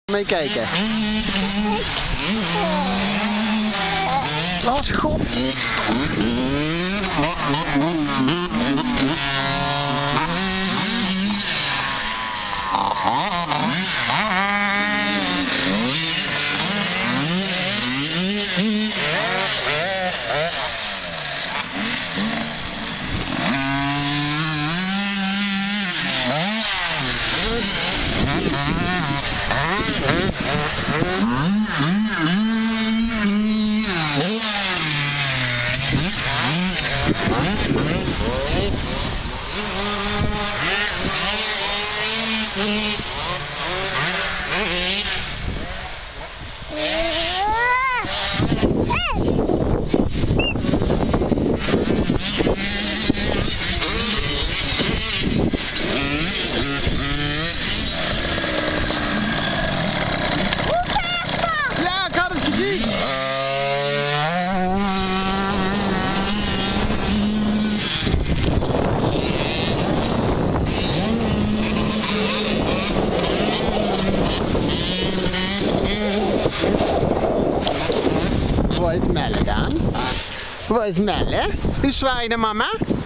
Mee kijken. Los God. Waar is Melle dan? Waar is Melle? Hoe zwaai je de mama?